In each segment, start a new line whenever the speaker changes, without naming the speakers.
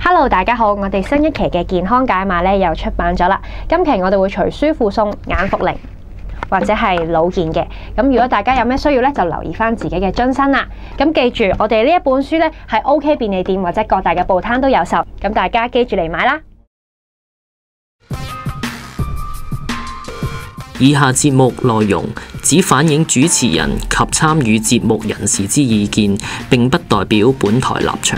Hello， 大家好，我哋新一期嘅健康解碼咧又出版咗啦。今期我哋會隨書附送眼服靈或者係腦健嘅。咁如果大家有咩需要咧，就留意翻自己嘅樽身啦。咁記住，我哋呢一本書咧係 OK 便利店或者各大嘅報攤都有售。咁大家記住嚟買啦。
以下節目內容只反映主持人及參與節目人士之意見，並不代表本台立場。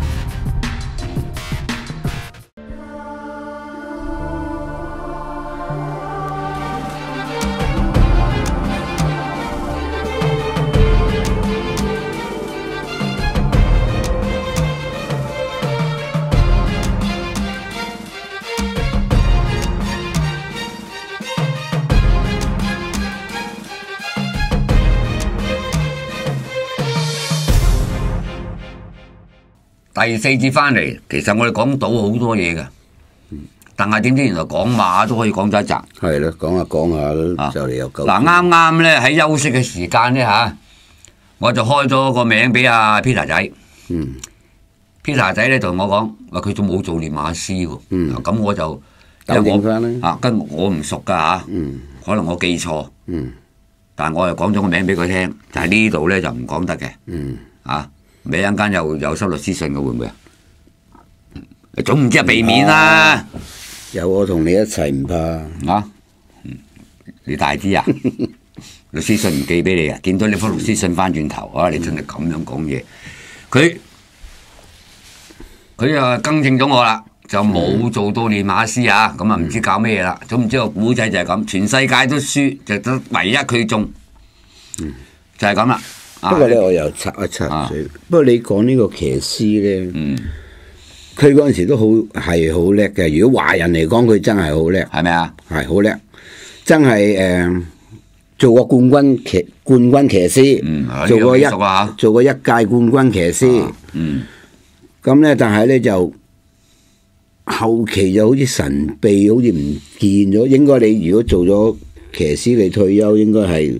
第四節翻嚟，其實我哋講到好多嘢嘅，但係點知原來講馬都可以講咗一集。
係啦，講下就嚟有夠。
嗱，啱啱咧喺休息嘅時間咧嚇，我就開咗個名俾阿 Peter 仔。Peter 仔咧同我講話佢仲冇做練馬師喎。咁我就
糾正翻啦。
跟我唔熟㗎嚇。可能我記錯。但係我又講咗個名俾佢聽，就係呢度咧就唔講得嘅。咪一陣間又有收律師信嘅會唔會啊？總唔知係避免啦。
有我同你一齊唔怕。
你大啲啊？律師信唔寄俾你啊？見到你封律師信翻轉頭啊！你真係咁樣講嘢。佢啊更正咗我啦，就冇做到練馬師啊。咁啊唔知搞咩嘢啦。總唔知個古仔就係咁，全世界都輸，就得唯一佢中，就係咁啦。
不過咧，我又插一插嘴。不過你講呢個騎師咧，佢嗰陣時都好係好叻嘅。如果華人嚟講，佢真係好叻，
係咪啊？
係好叻，真係做過冠軍騎師，做過一屆冠軍騎師。咁咧，但係咧就後期就好似神秘，好似唔見咗。應該你如果做咗騎師，你退休應該係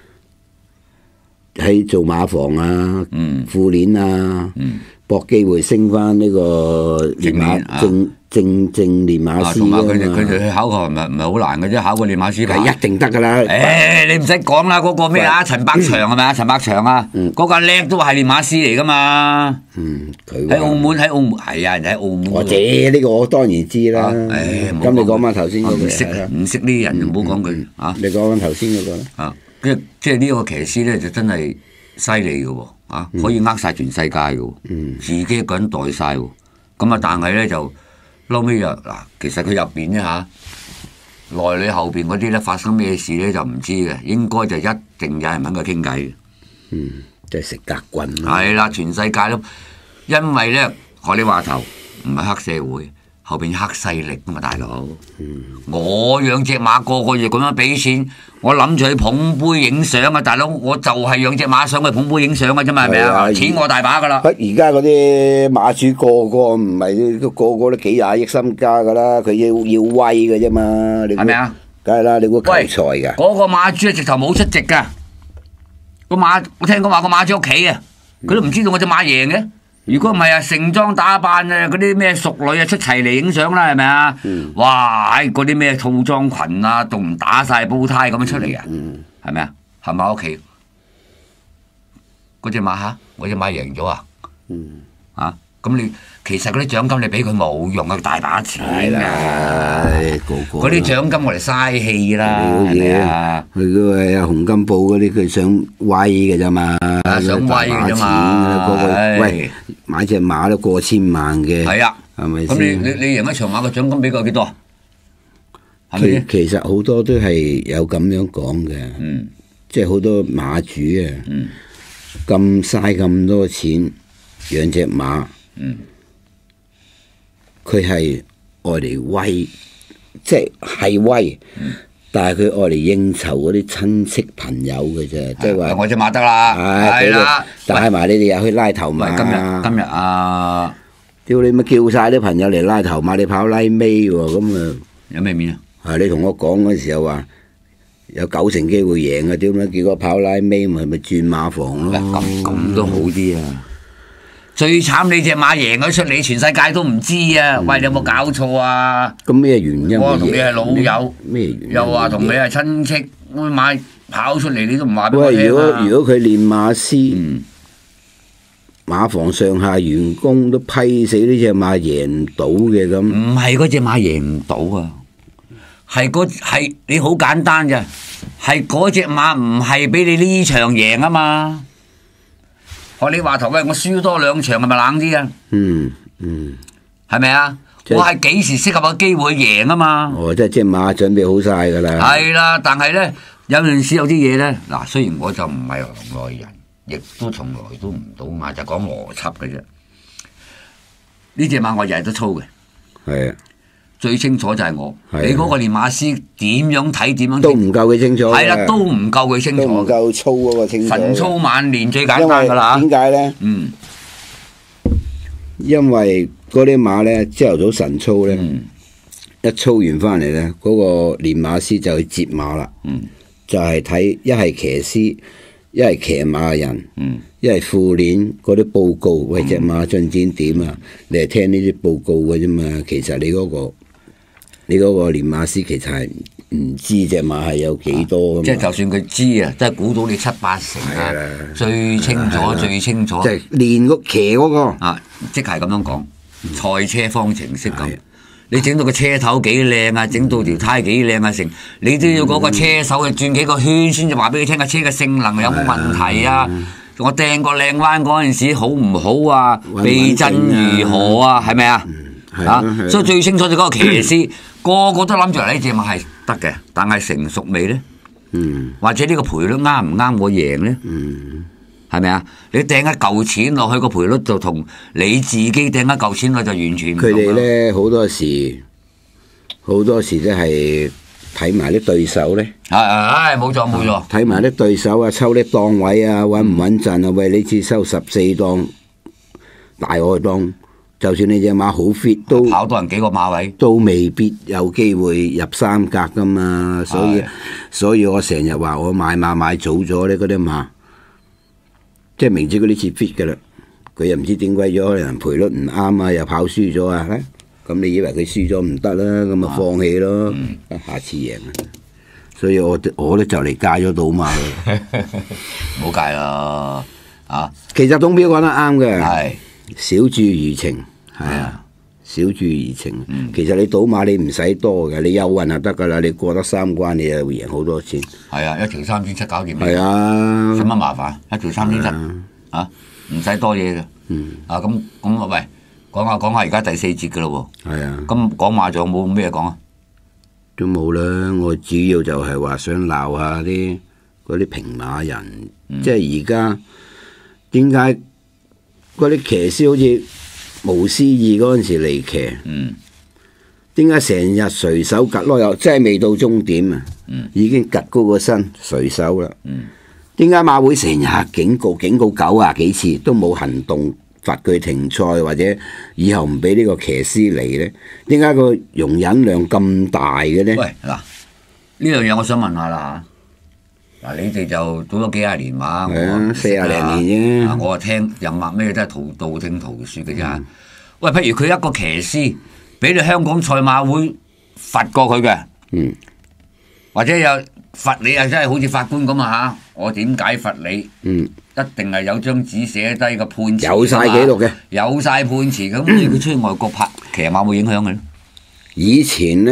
喺做馬房啊、副練啊，搏機會升翻呢個練馬正練馬師。同埋佢哋
去考個唔係好難嘅啫，考個練馬師
係一定得噶啦。
你唔使講啦，嗰個咩啊？陳百祥係咪啊？陳百祥啊，嗰個叻都係練馬師嚟噶嘛。喺澳門係啊，人喺澳門。
我知呢個我當然知啦。咁你講翻頭先嗰個，
唔識呢啲人就唔好講佢啊。
你講翻頭先嗰個啦。
即係呢個騎師咧，就真係犀利嘅喎，可以呃晒全世界嘅喎，自己一個人代晒喎。咁啊，但係咧就後尾又嗱，其實佢入邊咧嚇，內裏後邊嗰啲咧發生咩事咧就唔知嘅，應該就一定有人揾佢傾偈嘅。
即係食格棍。
係啦，全世界都因為咧，學你話頭唔係黑社會。後邊黑勢力㗎嘛，大佬。我養隻馬個個月咁樣俾錢，我諗住去捧杯影相啊，大佬，我就係養隻馬上去捧杯影相嘅啫嘛，係咪啊？錢我大把㗎啦。
而家嗰啲馬主個個唔係個個都幾廿億身家㗎啦，佢要威嘅啫嘛。係咪啊？梗係啦，你估求財㗎？
嗰個馬主直頭冇出席㗎。個馬我聽講話個馬主屋企啊，佢都唔知道我隻馬贏嘅。如果唔係啊，盛裝打扮啊，嗰啲咩淑女啊出齊嚟影相啦，係咪啊？哇！嗰啲咩套裝裙啊，仲唔打晒煲呔咁樣出嚟啊？係咪啊？係咪屋企嗰隻馬嚇？我隻馬贏咗啊！咁你其實嗰啲獎金你俾佢冇用啊，大把錢啊！嗰啲獎金我嚟嘥氣啦，係咪啊？
佢嗰個洪金寶嗰啲，佢想威嘅啫嘛，
想威嘅啫嘛。
喂，買隻馬都過千萬嘅，
係啊，
係咪先？
咁你贏一場馬嘅獎金俾佢幾多？係咪？
其實好多都係有咁樣講嘅，即係好多馬主啊，咁嘥咁多錢養隻馬。佢係愛嚟威，即係威，但係佢愛嚟應酬嗰啲親戚朋友嘅啫，即係話
我隻馬得啦，係啦，
帶埋你哋入去拉頭馬。
今日啊，
屌你咪叫晒啲朋友嚟拉頭馬，你跑拉尾喎，咁啊
有咩面啊？
你同我講嗰時候話有90%機會贏嘅，點解結果跑拉尾咪轉馬房咯？
咁都好啲啊！ 最慘你隻馬贏咗出嚟，全世界都唔知啊！喂，你有冇搞錯啊？
咁咩原因？
我同你係老友，
咩原因？
又話同你係親戚，馬跑出嚟你都唔話俾我
喂，
聽啊！
如果佢練馬師，馬房上下員工都批死呢隻馬贏唔到嘅咁，
唔係嗰隻馬贏唔到啊，係你好簡單嘅，係嗰隻馬唔係俾你呢場贏啊嘛。學你話頭，喂，我輸多2場係咪冷啲啊？係咪啊？我係幾時適合個機會贏啊嘛？
哦，即係隻馬準備好晒㗎啦。
係啦，但係咧有陣時有啲嘢咧，嗱，雖然我就唔係行內人，亦都從來都唔賭馬，就講邏輯嘅啫。呢隻馬我日日都操嘅，
係啊，
最清楚就係我。你嗰個練馬師點樣睇點樣
都唔夠佢清楚。
係啦，都唔夠佢清楚。
都唔夠操嗰個清楚。
晨操晚練最簡單㗎啦。
點解咧？因為嗰啲馬咧，朝頭早晨操咧，一操完翻嚟咧，嗰個練馬師就去接馬啦。就係睇一係騎師，一係騎馬嘅人，一係副練嗰啲報告，喂，隻馬進展點啊？你係聽呢啲報告嘅啫嘛。其實你嗰個練馬師其實係唔知隻馬係有幾多噶嘛。
即係就算佢知啊，都係估到你7、8成啊，最清楚最清楚。
就係練個騎嗰個
啊，即係咁樣講，賽車方程式咁。你整到個車頭幾靚啊，整到條胎幾靚啊，成你都要嗰個車手去轉幾個圈先至話俾你聽，個車嘅性能有冇問題啊？我掟個靚彎嗰陣時好唔好啊？避震如何啊？係咪啊？所以最清楚就嗰個騎師，個個都諗住呢隻馬係得嘅，但係成熟未咧？或者呢個賠率啱唔啱我贏咧？係咪啊？你掟一嚿錢落去，個賠率就同你自己掟一嚿錢落就完全唔同。
佢哋咧好多時都係睇埋啲對手咧。
冇錯冇錯。
睇埋啲對手啊，抽啲檔位啊，穩唔穩陣啊？喂，你次收14檔大外檔，就算你隻馬好 fit 都
跑多人幾個馬位，
都未必有機會入3格噶嘛。所以我成日話我買馬買早咗咧，嗰啲馬。即係明知嗰啲次 fit 嘅啦，佢又唔知點鬼咗，可能賠率唔啱啊，又跑輸咗啊，咁你以為佢輸咗唔得啦，咁啊放棄咯，下次贏啊！所以我咧就嚟戒咗賭馬啦，
冇戒啦啊！
其實董彪講得啱嘅，
係
少注怡情，係啊，少注怡情。其實你賭馬你唔使多嘅，你有運就得噶啦，你過得3關你就會贏好多錢。係
啊，1條3.7搞掂。
係啊，
使乜麻煩？1條3.7啊，唔使多嘢嘅。啊咁啊，喂，講下而家第4節嘅咯喎。係啊。咁講馬仲有冇咩講啊？
都冇啦，我主要就係話想鬧下嗰啲平馬人，即係而家點解嗰啲騎師好似無師意嗰陣時嚟騎，點解成日隨手趌咯？又真係未到終點啊，已經趌高個身隨手啦。點解馬會成日警告90幾次都冇行動，罰佢停賽或者以後唔俾呢個騎師嚟呢？點解個容忍量咁大嘅呢？
喂，嗱，呢樣嘢我想問下啦嚇。嗱，你哋就賭咗幾廿年馬，我
40零年啫。
我聽任乜咩都係道聽途説嘅啫。喂，譬如佢一個騎師俾你香港賽馬會罰過佢嘅，或者有罰你啊，真係好似法官咁啊嚇！我點解罰你？一定係有張紙寫低個判詞，
有晒記錄嘅，
有晒判詞咁。佢出去外國拍騎馬會影響嘅咧？
以前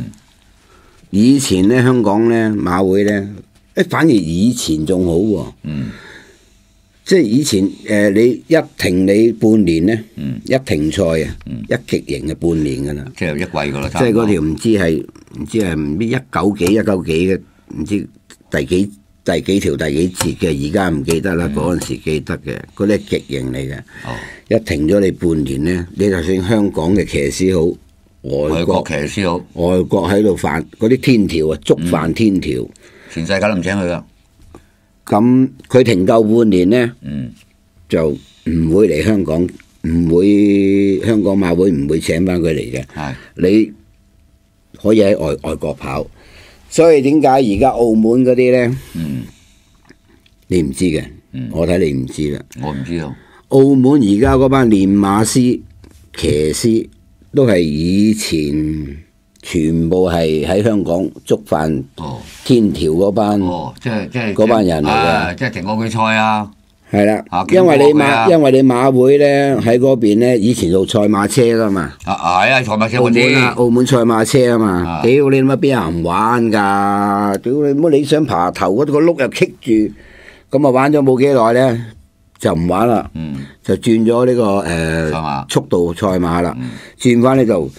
呢，香港呢馬會呢，反而以前仲好喎。即係以前你一停你半年呢，一停賽啊，一極刑就半年㗎啦。
即係一季㗎啦。
即係嗰條唔知係190幾嘅，唔知第幾條第幾節嘅，而家唔記得啦。嗰陣時記得嘅，嗰啲係極刑嚟嘅。一停咗你半年呢，你就算香港嘅騎師好，外國
騎師好，
外國喺度犯嗰啲天條啊，觸犯天條，
全世界都唔請佢噶。
咁佢停夠半年呢，就唔會嚟香港，香港馬會唔會請翻佢嚟嘅。你可以喺外國跑。所以點解而家澳門嗰啲呢？你唔知嘅，我睇你唔知啦。
我唔知道。
澳門而家嗰班練馬師、騎師都係以前全部係喺香港觸犯天條嗰班，
即係
嗰班人嚟嘅，
即係停過佢賽啊！
係啦，因為你馬會咧喺嗰邊咧，以前做賽馬車噶嘛。
係啊，賽馬車我知。
澳門賽馬車啊嘛，屌你乜邊有人玩㗎？屌你乜你想爬頭嗰個碌又棘住，咁啊玩咗冇幾耐咧就唔玩啦，就轉咗呢個速度賽馬啦，轉翻呢度。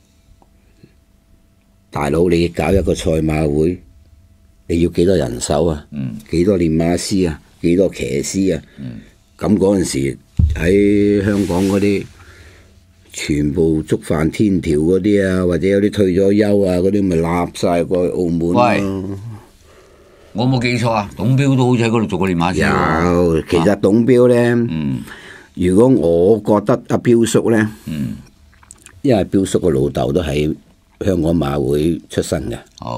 大佬你搞一個賽馬會，你要幾多人手啊？幾多練馬師啊？幾多騎師啊？咁嗰陣時喺香港嗰啲全部觸犯天條嗰啲啊，或者有啲退咗休啊嗰啲，咪立晒過去澳門咯。喂，
我冇記錯啊，董彪都好似喺嗰度做過練馬師。
有，其實董彪咧，如果我覺得阿彪叔咧，因為彪叔個老豆都喺香港馬會出身嘅。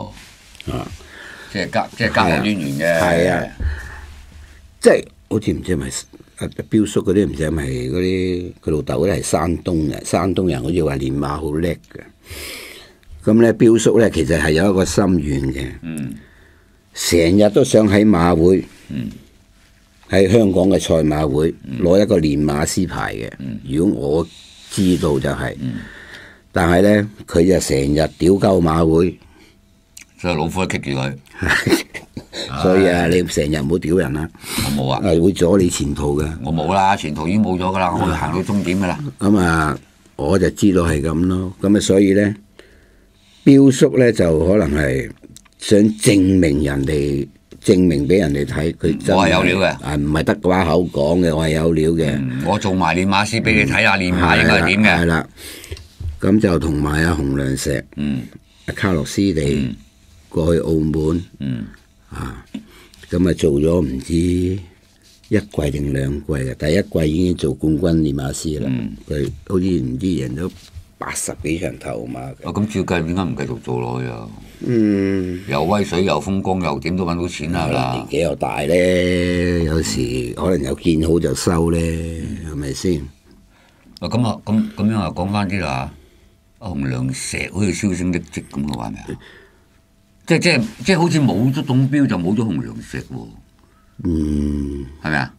即係家學淵源嘅。係啊。
即係好似唔知係咪阿彪叔嗰啲，唔知係咪嗰啲佢老豆嗰啲係山東嘅，山東人好似話練馬好叻嘅。咁咧彪叔咧其實係有一個心願嘅，成日都想喺馬會，喺香港嘅賽馬會攞一個練馬師牌嘅。如果我知道就係，但係咧佢就成日屌鳩馬會，
所以老虎都棘住佢。
所以啊，你成日唔好屌人啦。
我冇啊，
係會阻你前途嘅。
我冇啦，前途已經冇咗噶啦，我會行到終點噶啦。咁
啊，我就知道係咁咯。咁啊，所以咧，彪叔咧就可能係想證明人哋，證明俾人哋睇，佢真係
我係有料嘅。
啊，唔係得把口講嘅，我係有料嘅。
我做埋練馬師俾你睇下，練馬應該係點嘅。
係啦，咁就同埋阿洪亮石、阿卡洛斯哋過去澳門。咁啊做咗唔知1季定2季嘅，第一季已經做冠軍練馬師啦。佢好似唔知贏咗80幾場頭馬嘅。
咁照計點解唔繼續做落去啊？又威水又風光又點都揾到錢啦。
年紀又大咧，有時可能又見好就收咧，係咪先？
咁樣啊，講翻啲啦，阿洪亮石好似銷聲匿跡咁嘅話係咪啊？即係好似冇咗董彪就冇咗洪亮石喎。係咪啊？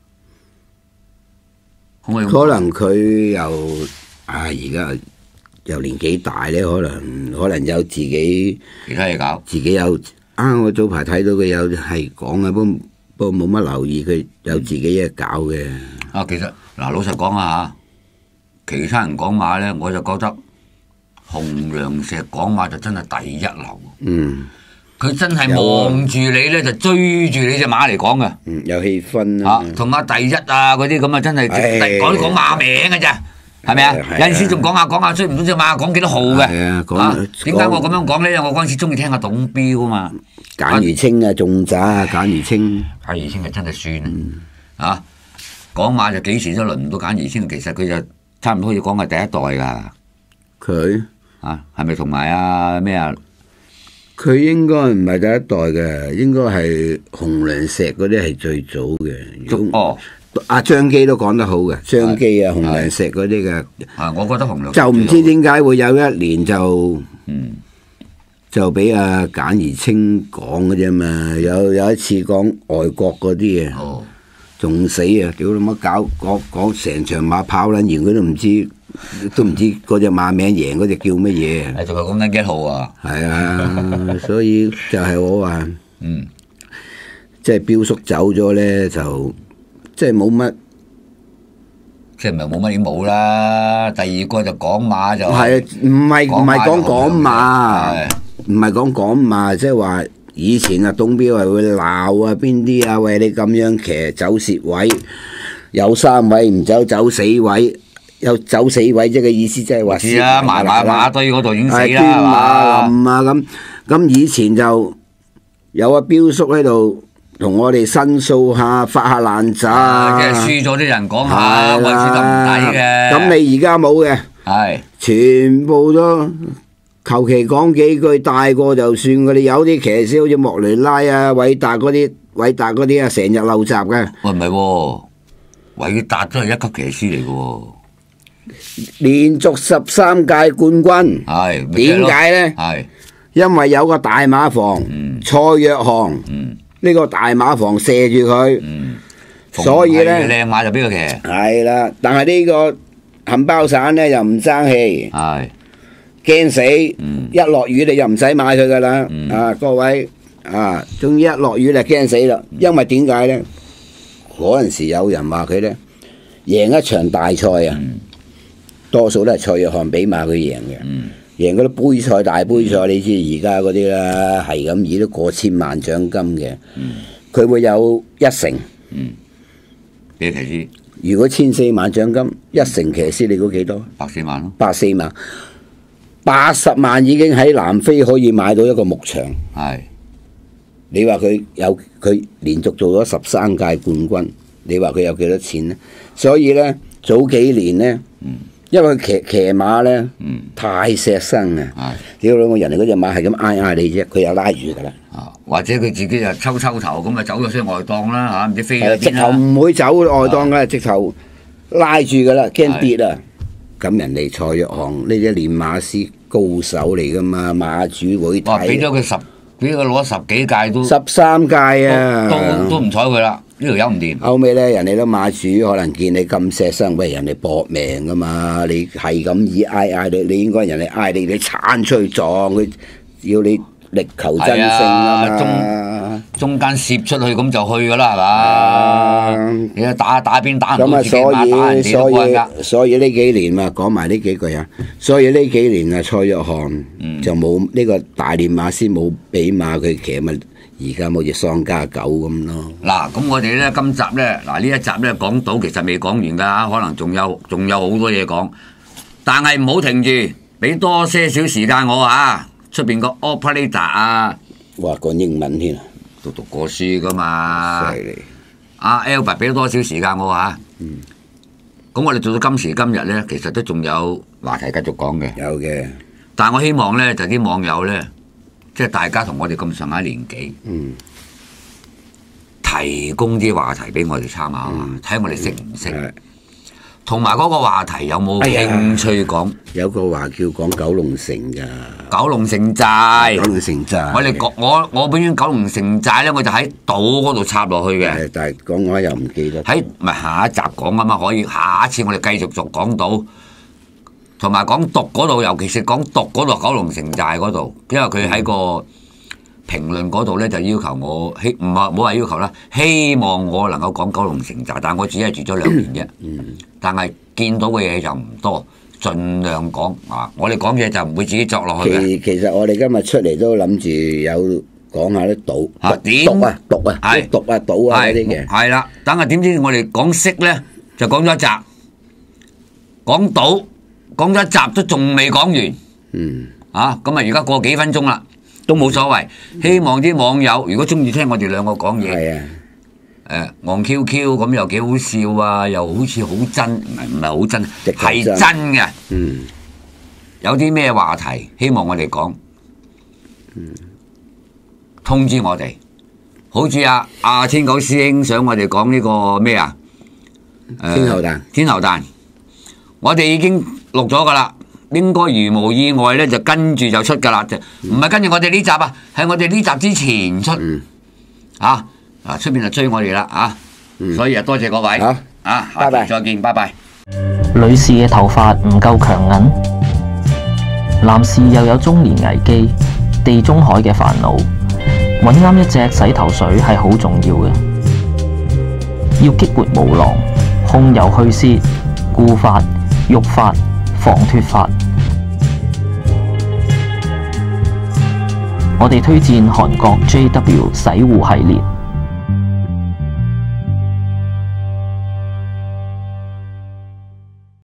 可能佢又而家又年紀大咧，可能有自己
其他嘢搞。
自己有我早排睇到佢有係講嘅，不過冇乜留意佢有自己嘢搞嘅。
其實老實講啊嚇，其他人講馬咧，我就覺得洪亮石講馬就真係第一流。佢真係望住你咧，就追住你隻馬嚟講嘅。
有氣氛啊！
同阿第一啊嗰啲咁啊，真係講馬名嘅啫，係咪啊？有陣時仲講下追唔到隻馬，講幾多號嘅。點解我咁樣講咧？我嗰陣時中意聽阿董彪啊嘛。簡如清啊，仲渣啊，簡如清係真係算講馬就幾時都輪唔到簡如清，其實佢就差唔多可以講係第一代㗎。
佢
係咪同埋阿咩啊？
佢應該唔係第一代嘅，應該係洪亮石嗰啲係最早嘅。阿張基都講得好嘅，張基啊、洪亮石嗰啲嘅。
我覺得洪亮石
就唔知點解會有一年就俾阿簡如清講嘅啫嘛。有一次講外國嗰啲啊，仲死啊！屌你乜講成場馬跑撚完，佢都唔知嗰隻馬名贏嗰隻叫乜嘢？
仲係講緊幾號啊？
係啊，所以就係我話，即係彪叔走咗咧，就即係冇乜，
即係唔係冇乜已經冇啦。第二個就講馬就
係唔係講馬，唔係講馬，即係話以前啊，董彪係會鬧啊邊啲啊，喂你咁樣騎走蝕位，有3位唔走4位。有走死位啫嘅意思，即係話
是啊，埋馬堆嗰度已經死啦，
捐馬林啊咁以前就有阿彪叔喺度同我哋申訴下，發下爛渣。
即係輸咗啲人講下，為輸得唔抵嘅。
咁你而家冇嘅，全部都求其講幾句，大過就算嘅。你有啲騎師好似莫雷拉啊、偉達嗰啲啊，成日漏閘嘅。
喂，唔係喎。 韋達都係一級騎師嚟嘅喎。
連續13屆冠軍，
係
點解呢？
係
因為有個大馬房蔡約翰，呢個大馬房射住佢，所以呢，
靚馬就俾佢騎。
係啦，但係呢個冚包散呢又唔爭氣，
係
驚死，一落雨你就唔使買佢噶啦。啊，各位啊，終於一落雨就驚死啦，因為點解呢？嗰陣時有人話佢呢，贏一場大賽啊，多數都係蔡約翰俾馬佢贏嘅。贏嗰啲杯賽、大杯賽，你知而家嗰啲啦，係咁以都過千萬獎金嘅。佢會有1成。
俾騎師。
如果14萬獎金，1成騎師，你估幾多
？104萬咯。
104萬，80萬已經喺南非可以買到一個牧場。
係。
你話佢連續做咗13屆冠軍，你話佢有幾多錢呢？所以呢，早幾年呢。因為佢騎馬咧，太錫身啊！屌你，我人哋嗰隻馬係咁嗌你啫，佢又拉住噶啦。
或者佢自己就抽頭咁啊，走咗出外檔啦嚇，唔知飛咗邊啦。
直頭唔會走外檔嘅，直頭拉住噶啦，驚跌啊！咁人哋蔡約翰呢啲練馬師高手嚟噶嘛，馬主會睇。
俾咗佢俾佢攞10幾屆都
13屆啊，
都唔睬佢啦。呢條友唔掂。後
尾咧，人哋都馬主可能見你咁錫身，喂，人哋搏命噶嘛，你係咁以嗌你應該人哋嗌你鏟出去撞佢，要你力求真勝啊嘛。中間攝出去咁就去噶啦，係嘛？你打邊打唔到自己馬，打人哋都關㗎。所以呢幾年啊，講埋呢幾句啊。所以呢幾年啊，蔡約翰就冇呢個大練馬師冇俾馬佢騎咪。而家冇似喪家狗咁咯。嗱，咁我哋咧今集咧，呢一集咧講到其實未講完㗎，可能仲有好多嘢講。但係唔好停住，俾多些少時間我啊。出邊個 operator 啊，哇，講英文添啊，都讀過書㗎嘛。犀利。阿 Albert 俾多少時間我啊。咁我哋做到今時今日咧，其實都仲有話題繼續講嘅。有嘅。但係我希望咧，就啲網友咧。即係大家同我哋咁上下年紀，提供啲話題俾我哋參考下，睇我哋識唔識，同埋嗰個話題有冇興趣講。有個話叫講九龍城㗎，九龍城寨，九龍城寨。我哋講我本身九龍城寨咧，我就喺島嗰度插落去嘅。但係講我又唔記得。咪下一集講啊嘛，可以下一次我哋繼續講島。同埋講獨嗰度，尤其是講獨嗰度九龍城寨嗰度，因為佢喺個評論嗰度咧就要求我唔好話要求啦，希望我能夠講九龍城寨，但係我只係住咗2年啫。但係見到嘅嘢就唔多，盡量講啊！我哋講嘢就唔會自己作落去嘅。其實我哋今日出嚟都諗住有講下啲島獨啊島啊嗰啲嘅。係啦，等下點知我哋講識咧，就講咗一集，講島。講咗一集都仲未講完，咁啊而家過幾分鐘啦，都冇所謂。希望啲網友如果中意聽我哋兩個講嘢，戇 QQ 咁又幾好笑啊，又好似好真，唔係好真，係真嘅。有啲咩話題希望我哋講，通知我哋。好似阿天狗師兄想我哋講呢個咩啊？天后誕，我哋已經錄咗噶啦，應該如無意外咧就跟住就出噶啦，就唔係跟住我哋呢集啊，係我哋呢集之前出，出邊就追我哋啦，所以多謝各位，下期再見，拜拜。
女士嘅頭髮唔夠強韌，男士又有中年危機、地中海嘅煩惱，揾啱一隻洗頭水係好重要嘅，要激活毛囊、控油去屑、固髮、育髮、防脫髮，我哋推薦韓國 JW 洗護系列。